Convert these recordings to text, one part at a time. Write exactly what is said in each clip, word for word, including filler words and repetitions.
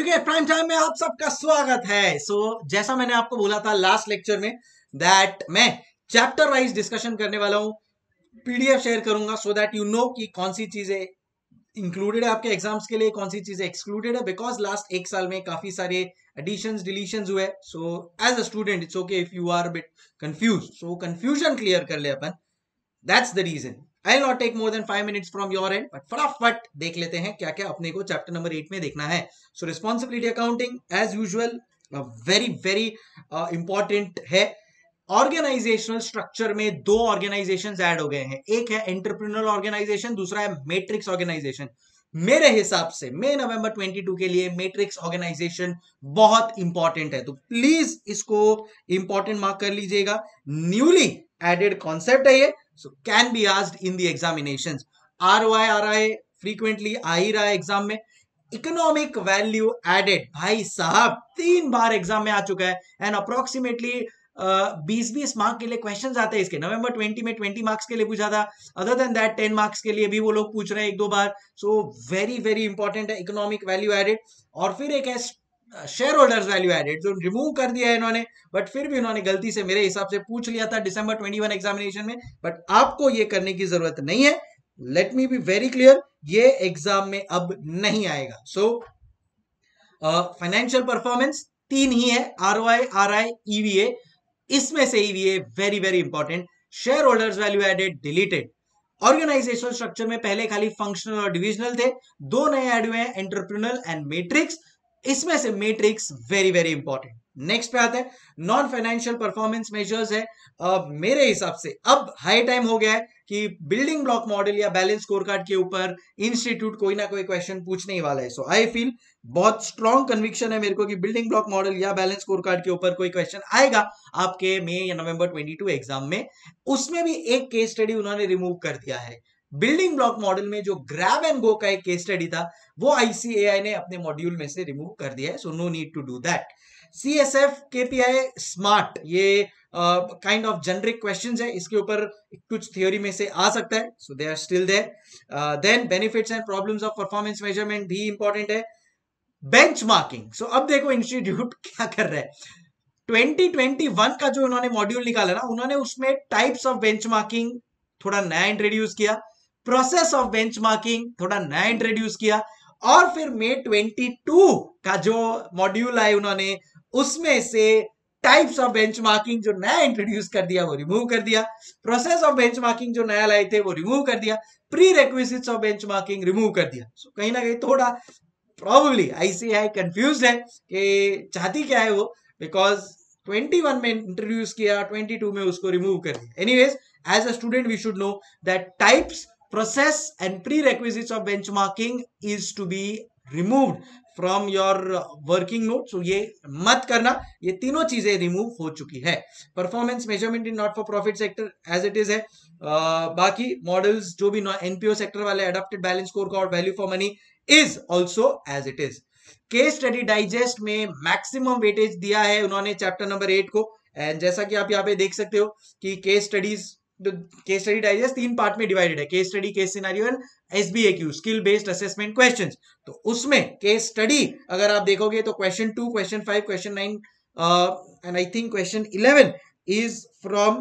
Cricket prime time में आप सबका स्वागत है। सो so, जैसा मैंने आपको बोला था लास्ट लेक्चर में दैट मैं चैप्टर वाइज डिस्कशन करने वाला हूं, पीडीएफ शेयर करूंगा सो दैट यू नो कि कौन सी चीजें इंक्लूडेड है आपके एग्जाम्स के लिए, कौन सी चीजें एक्सक्लूडेड है, बिकॉज लास्ट एक साल में काफी सारे एडिशंस डिलीशंस हुए। So as a student it's okay if you are bit confuse, so confusion clear कर ले अपन। That's the reason. I'll not take more than five minutes from your end, but फटाफट देख लेते हैं क्या क्या अपने को चैप्टर नंबर एट में देखना है। So responsibility accounting as usual very very uh, important है। ऑर्गेनाइजेशनल स्ट्रक्चर में दो ऑर्गेनाइजेशंस ऐड हो गए हैं, एक है एंटरप्रेन्योरल ऑर्गेनाइजेशन, दूसरा है मैट्रिक्स ऑर्गेनाइजेशन। मेरे हिसाब से मई नवंबर बाईस के लिए मैट्रिक्स ऑर्गेनाइजेशन बहुत इंपॉर्टेंट है, तो प्लीज इसको इंपॉर्टेंट मार्क कर लीजिएगा। न्यूली एडेड कॉन्सेप्ट है ये, so can be asked in the examinations. ROI आ रहा है, फ्रीक्वेंटली आ ही रहा है एग्जाम में। इकोनॉमिक वैल्यू एडेड भाई साहब तीन बार एग्जाम में आ चुका है एंड अप्रोक्सीमेटली बीस बीस मार्क के लिए क्वेश्चंस आते हैं इसके। नवंबर बीस में बीस मार्क्स के लिए पूछा था, other than that ten marks के लिए भी वो लोग पूछ रहे हैं एक दो बार। सो वेरी वेरी इंपॉर्टेंट है इकोनॉमिक वैल्यू एडेड। और फिर एक है शेयर होल्डर्स वैल्यू एडेड, जो रिमूव कर दिया है इन्होंने, बट फिर भी उन्होंने गलती से मेरे हिसाब से पूछ लिया था दिसंबर इक्कीस एग्जामिनेशन में, बट आपको ये करने की जरूरत नहीं है। Let me be very clear, ये एग्जाम में अब नहीं आएगा। सो फाइनेंशियल परफॉर्मेंस तीन ही है, आरओआई, आरआई, ईवीए। इसमें से EVA very very important. Shareholders value added deleted. Organizational structure में पहले खाली फंक्शनल और डिविजनल थे, दो नए ऐड हुए हैं, एंटरप्रेन्योरल एंड मैट्रिक्स। इसमें से matrix very very important. Next पे आते हैं नॉन फाइनेंशियल परफॉर्मेंस मेजर्स है। uh, मेरे हिसाब से अब हाई टाइम हो गया है कि बिल्डिंग ब्लॉक मॉडल या बैलेंस स्कोर कार्ड के ऊपर इंस्टीट्यूट कोई ना कोई क्वेश्चन पूछने ही वाला है। सो आई फील बहुत स्ट्रॉन्ग कन्विक्शन है मेरे को कि बिल्डिंग ब्लॉक मॉडल या बैलेंस स्कोर कार्ड के ऊपर कोई क्वेश्चन आएगा आपके मई या नवंबर बाईस एग्जाम में। उसमें भी एक केस स्टडी उन्होंने रिमूव कर दिया है। बिल्डिंग ब्लॉक मॉडल में जो ग्रैब एंड गो का एक केस स्टडी था वो आईसीएआई ने अपने मॉड्यूल में से रिमूव कर दिया है, so no need to do that. CSF KPI smart, ये काइंड ऑफ जेनरिक क्वेश्चंस है, इसके ऊपर कुछ थ्योरी में से आ सकता है, so they are still there. Then benefits and problems of performance measurement भी इंपॉर्टेंट है। बेंचमार्किंग, सो अब देखो इंस्टीट्यूट क्या कर रहा है। ट्वेंटी ट्वेंटी वन का जो उन्होंने मॉड्यूल निकाला ना, उन्होंने उसमें टाइप्स ऑफ बेंचमार्किंग थोड़ा नया इंट्रोड्यूस किया, प्रोसेस ऑफ बेंचमार्किंग थोड़ा नया इंट्रोड्यूस किया, और फिर मई बाईस का जो मॉड्यूल आए उन्होंने उसमें से टाइप्स ऑफ बेंचमार्किंग जो नया इंट्रोड्यूस कर दिया वो रिमूव कर दिया, प्रोसेस ऑफ बेंचमार्किंग जो नया लाए थे वो रिमूव कर दिया, prerequisites of benchmarking remove कर दिया। सो so, कहीं ना कहीं थोड़ा प्रॉब्ली आईसीआई कंफ्यूज्ड है कि चाहती क्या है वो, बिकॉज इक्कीस में इंट्रोड्यूस किया, बाईस में उसको रिमूव कर दिया। Anyways, as a student we should know that types, process and prerequisites of benchmarking is to be removed from your working note। so ये मत करना, ये तीनों चीजें रिमूव हो चुकी है। Performance measurement in not for profit sector as it is है। uh, बाकी मॉडल्स जो भी एनपीओ सेक्टर वाले adopted balance scorecard, value for money is also as it is. Case study digest में मैक्सिमम वेटेज दिया है उन्होंने chapter number eight को, एंड जैसा कि आप यहाँ पे देख सकते हो कि case studies case study digest तीन पार्ट में डिवाइडेड है, case study, case scenario and SBAQ, skill based assessment questions. तो उसमें केस स्टडी अगर आप देखोगे तो question two, question five, question nine and I think question eleven is from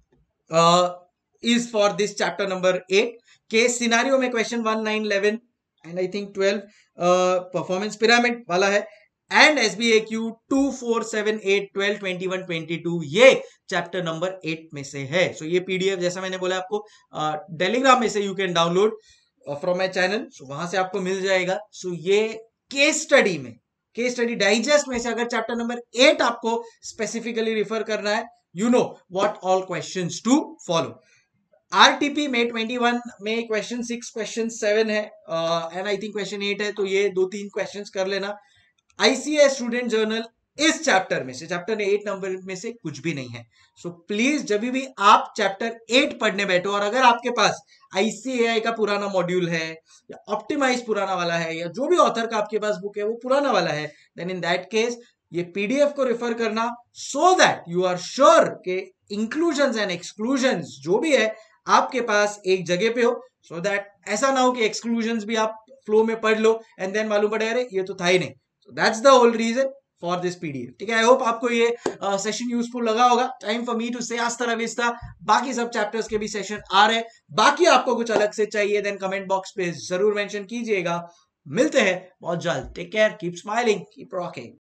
is for this chapter number eight. Case scenario में question one, nine, eleven and I think twelve performance pyramid वाला है, and SBAQ two, four, seven, eight, twelve, twenty one, twenty two ये chapter number eight में से है। सो so, ये PDF जैसा मैंने बोला आपको टेलीग्राम uh, में से you can download from my channel, so वहां से आपको मिल जाएगा। सो so, ये केस स्टडी में, केस स्टडी डाइजेस्ट में से अगर चैप्टर नंबर एट आपको स्पेसिफिकली रिफर करना है, you know what all questions to follow. RTP में इक्कीस में क्वेश्चन सिक्स, क्वेश्चन सेवन है and I think question eight है, तो ये दो तीन क्वेश्चंस कर लेना। आईसीएस स्टूडेंट जर्नल इस चैप्टर में से, चैप्टर एट नंबर में से कुछ भी नहीं है। सो so, प्लीज जब भी आप चैप्टर एट पढ़ने बैठो और अगर आपके पास आईसीएआई का पुराना मॉड्यूल है या ऑप्टिमाइज पुराना वाला है या जो भी ऑथर का आपके पास बुक है वो पुराना वाला है, देन इन दैट केस ये पीडीएफ को रेफर करना, so that you are sure के इंक्लूजन्स एंड एक्सक्लूजन्स जो भी है आपके पास एक जगह पे हो, सो so दैट ऐसा ना हो कि एक्सक्लूजन्स भी आप फ्लो में पढ़ लो एंड देन मालूम पड़े अरे ये तो था ही नहीं। That's the whole reason for this PDF. ठीक है, आई होप आपको ये सेशन यूजफुल लगा होगा। टाइम फॉर मी टू से हasta la vista। बाकी सब चैप्टर्स के भी सेशन आ रहे हैं। बाकी आपको कुछ अलग से चाहिए देन कमेंट बॉक्स पे जरूर मेंशन कीजिएगा। मिलते हैं बहुत जल्द। Take care, keep smiling, keep rocking.